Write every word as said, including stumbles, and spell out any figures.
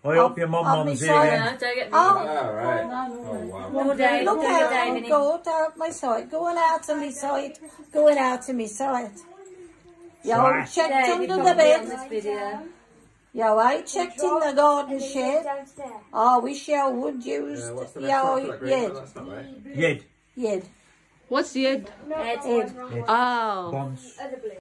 I hope your mum mum's here. No, don't get me. Oh, Oh, right. no, no, Oh, wow. No, Dave, Look don't out, get Dave oh in it. God, out my side, going out of my side, going out of my side. Yo, I checked Dave, under you the probably on bed. this video. Yo, I checked in the garden shed. Oh, wish you would use, Yeah, what's the next yo, one? Like yed, That's not right. Yed. yed, What's the head? Head. yed. Oh. Bonds.